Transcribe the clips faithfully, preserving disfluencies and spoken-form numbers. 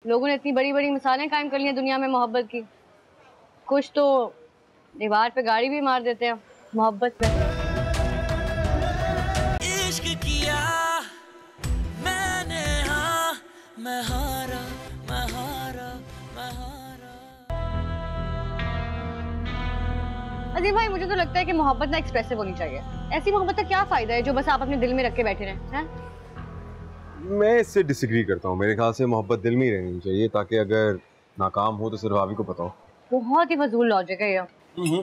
लोगों ने इतनी बड़ी बड़ी मिसालें कायम कर ली हैं दुनिया में मोहब्बत की। कुछ तो दीवार पे गाड़ी भी मार देते हैं मोहब्बत पे। इश्क किया मैंने, हाँ मैं हारा मैं हारा मैं हारा। अजीम भाई, मुझे तो लगता है कि मोहब्बत ना एक्सप्रेसिव होनी चाहिए। ऐसी मोहब्बत का क्या फायदा है जो बस आप अपने दिल में रख के बैठे रहें हैं? मैं इससे डिसएग्री करता हूँ। मेरे ख्याल से मोहब्बत दिल में ही रहनी चाहिए ताकि अगर नाकाम हो तो सिर्फ आप ही को पता हो। बहुत ही फजूल लॉजिक है ये। हम्म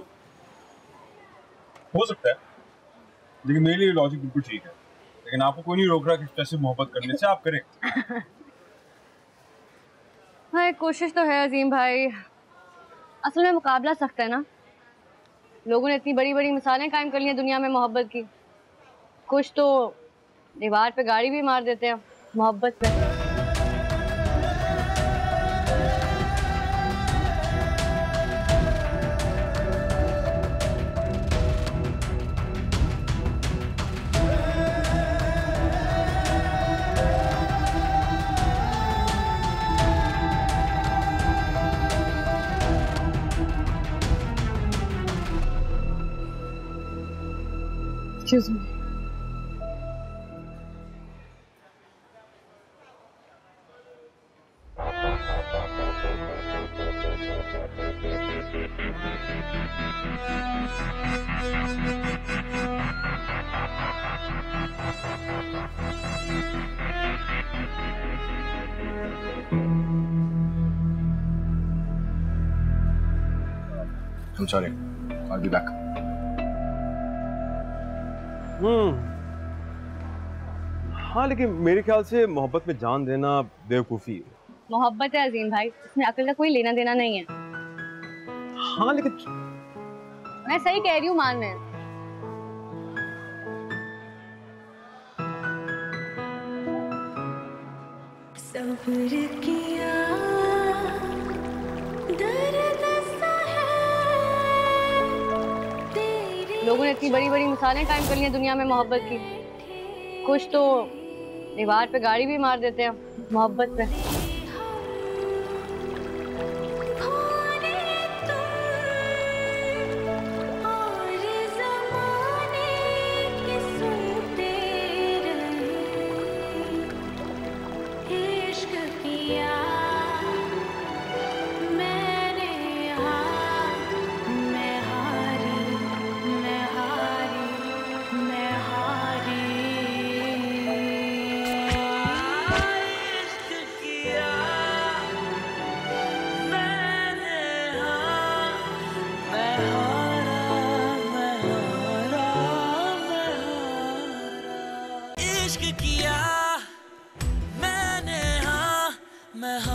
हो सकता है, लेकिन मेरे लिए लॉजिक बिल्कुल ठीक है। लेकिन आपको कोई नहीं रोक रहा कि एक्सप्रेसिव मोहब्बत करने से, आप करें। हाँ, कोशिश तो है अजीम भाई। असल में मुकाबला सख्त है ना। लोगों ने इतनी बड़ी बड़ी मिसालें कायम कर ली हैं दुनिया में मोहब्बत की। कुछ तो दीवार पे गाड़ी भी मार देते हैं मोहब्बत पे। Excuse me. I'm sorry. I'll be back. हम्म हाँ, लेकिन मेरे ख्याल से मोहब्बत में जान देना बेवकूफ़ी है। मोहब्बत है अजीम भाई, इसमें अकल का कोई लेना देना नहीं है। हाँ लेकिन मैं सही कह रही हूँ, मान में। सब्र किया दर्द सा है तेरे। लोगों ने इतनी बड़ी बड़ी मिसालें कायम कर ली हैं दुनिया में मोहब्बत की। कुछ तो दीवार पे गाड़ी भी मार देते हैं मोहब्बत पे। इश्क किया मैंने, हाँ मैं